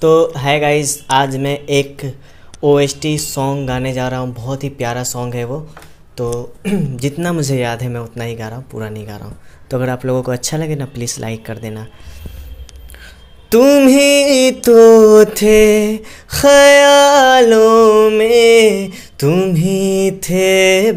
तो है गाइस, आज मैं एक OST सॉन्ग गाने जा रहा हूँ। बहुत ही प्यारा सॉन्ग है वो। तो जितना मुझे याद है मैं उतना ही गा रहा हूँ, पूरा नहीं गा रहा हूँ। तो अगर आप लोगों को अच्छा लगे ना, प्लीज़ लाइक कर देना। तुम ही तो थे ख्यालों में, तुम ही थे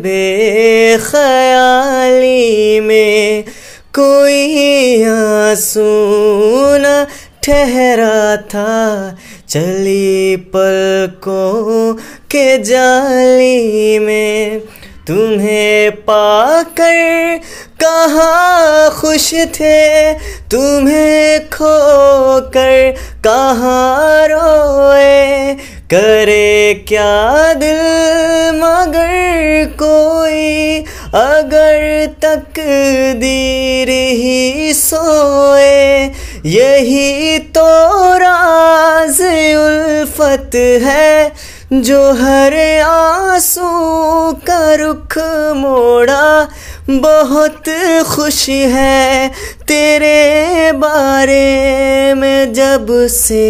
बेख्याली में, कोई आंसू न ठहरा था, चली पलकों के जाली में। तुम्हें पाकर कहाँ खुश थे, तुम्हें खोकर कहाँ रोए, करे क्या दिल मगर कोई, अगर तकदीर ही सोए। यही तो राज़ उल्फत है, जो हर आंसू का रुख मोड़ा। बहुत खुशी है तेरे बारे में, जब से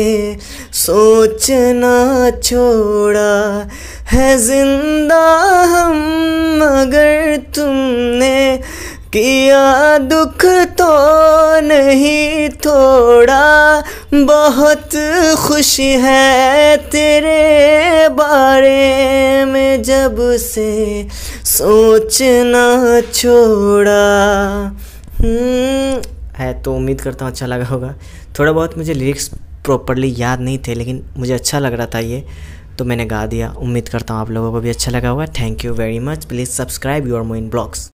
सोचना छोड़ा है जिंदा हम, मगर तुमने किया दुख तो नहीं तोड़ा। बहुत खुशी है तेरे बारे में, जब से सोचना छोड़ा। है तो उम्मीद करता हूँ अच्छा लगा होगा। थोड़ा बहुत मुझे लिरिक्स प्रॉपरली याद नहीं थे, लेकिन मुझे अच्छा लग रहा था ये, तो मैंने गा दिया। उम्मीद करता हूँ आप लोगों को भी अच्छा लगा होगा। Thank you very much. Please subscribe your मोइन ब्लॉग्स।